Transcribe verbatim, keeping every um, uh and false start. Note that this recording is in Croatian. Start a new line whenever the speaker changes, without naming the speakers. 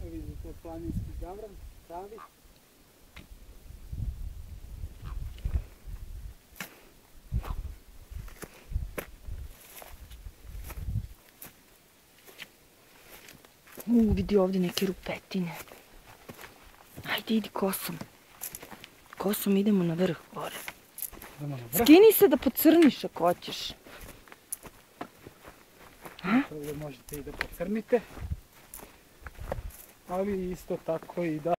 prvi za to planinski gavran, pravi.
U, vidi ovdje neke rupetine. Ajde, idi kosom. Kosom idemo na vrh gore.
Idemo na vrh.
Skini se da pocrniš ako hoćeš.
Prvo možete i da pocrnite. Ali isto tako i da